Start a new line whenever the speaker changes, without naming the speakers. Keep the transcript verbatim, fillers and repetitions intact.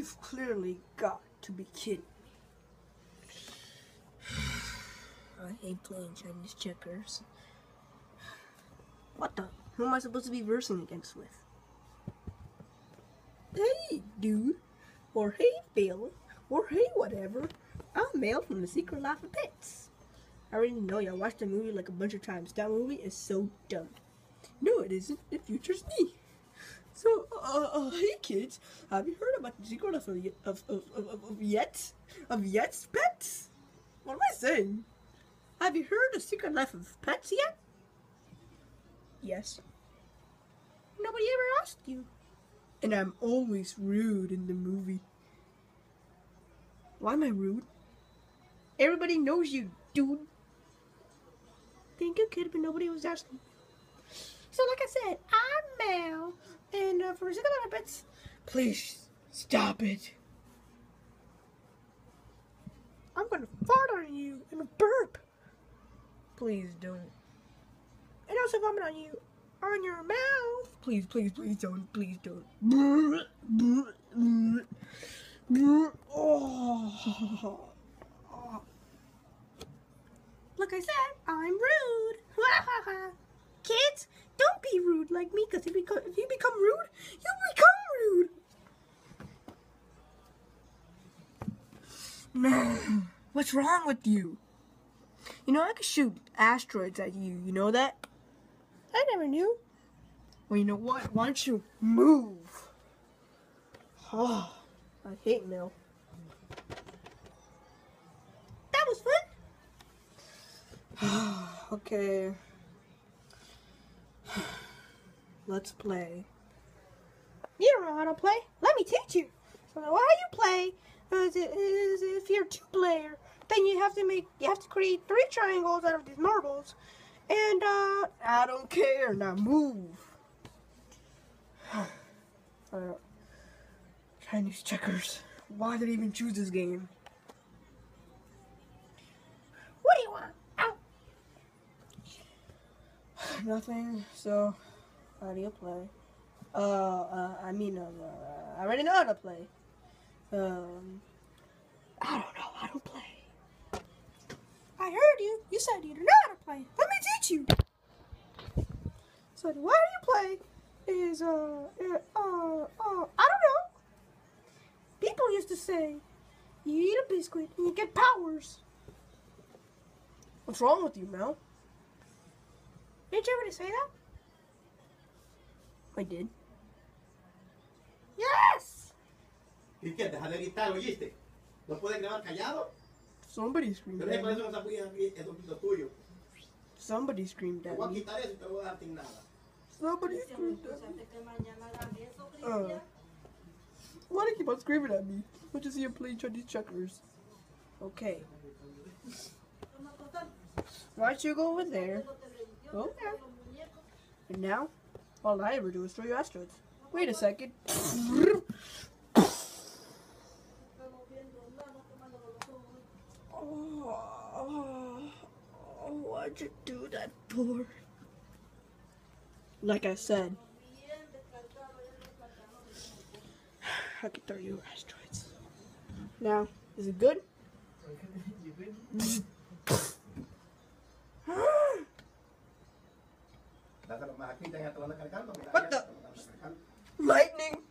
You've clearly got to be kidding me. I hate playing Chinese checkers. What the? Who am I supposed to be versing against with? Hey, dude. Or hey, Phil. Or hey, whatever. I'm Mel from The Secret Life of Pets. I already know y'all watched the movie like a bunch of times. That movie is so dumb. No, it isn't. It features me. So, uh, uh, hey kids, have you heard about the secret of, of, of, of, of, of Yet's? Of Yet's pets? What am I saying? Have you heard the secret life of pets yet? Yes. Nobody ever asked you. And I'm always rude in the movie. Why am I rude? Everybody knows you, dude. Thank you, kid, but nobody was asking. So, like I said, I'm Mel, and uh, for a second of pets, please stop it. I'm gonna fart on you in a burp. Please don't. And also vomit on you on your mouth. Please, please, please don't. Please don't. Oh. Like I said, I'm rude. Kids, don't be rude like me, because if, if you become rude, you become rude. Man, what's wrong with you? You know, I could shoot asteroids at you. You know that? I never knew. Well, you know what? Why don't you move? Oh, I hate Mel. That was fun. Okay. Let's play. You don't know how to play? Let me teach you. So how you play is, is if you're two player, then you have to make you have to create three triangles out of these marbles. And uh I don't care. Now move. uh, Chinese checkers. Why did I even choose this game? What do you want? Ow. Nothing. So how do you play? Uh, uh I mean, uh, uh, I already know how to play. Um, I don't know how to play. I heard you. You said you don't know how to play. Let me teach you. So the way you play is, uh, uh, uh, uh, I don't know. People used to say, you eat a biscuit and you get powers. What's wrong with you, Mel? Did you ever say that? I did. Yes!
¿Y qué? Deja de gritar, ¿oíste? ¿No puedes grabar callado?
Somebody screamed at me.
Eso no es lo tuyo.
Somebody screamed
Te
at
voy a
me.
quitar eso y te voy a dar sin nada.
Somebody screamed at me. Uh, why do you keep on screaming at me? Let's just see you play Chinese checkers. Okay. Why don't you go over there? Go there. And now, all I ever do is throw you asteroids. Wait a second. Oh, oh, oh, why'd you do that for? Like I said, I could throw you asteroids. Now, is it good? What the? Lightning?